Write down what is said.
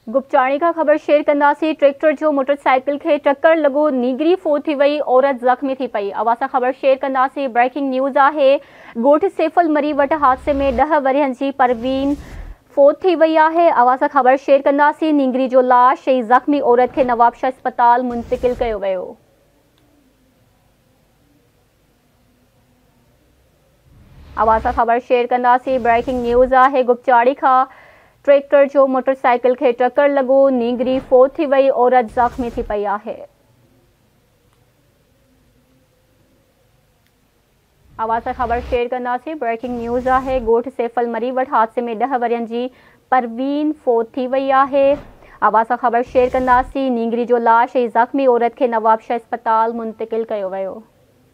गुपचाणी का ख़बर शेयर कंदासीं। ट्रैक्टर जो मोटरसाइकिल के टक्कर लगो, नीगरी फोत थी वई, औरत ज़ख़्मी थी पई। अवासा ख़बर शेयर कंदासीं। ब्रेकिंग न्यूज़ आहे। ॻोठ सैफल मरी वट हादसे में 10 वरियनि जी परवीन फोत थी वई आहे। अवासा ख़बर शेयर कंदासीं। नीगरी जो लाश ऐं ज़ख़्मी औरत खे नवाबशाह अस्पताल मुंतकिल कयो वियो। अवासा ख़बर शेयर कंदासीं। ब्रेकिंग न्यूज़ आहे। गुपचाड़ी खां ट्रैक्टर जो मोटरसाइकिल के टक्कर लगो, नीगरी फोत थी वई, औरत ज़ख़्मी थी पई आहे। अवासा ख़बर शेयर कंदासीं। ब्रेकिंग न्यूज़ आहे। ॻोठ सैफल मरी वट हादसे में 10 वरियनि जी परवीन फोत थी वई आहे। अवासा ख़बर शेयर कंदासीं। नीगरी जो लाश ऐं ज़ख़्मी औरत खे नवाबशाह अस्पताल मुंतकिल कयो वियो।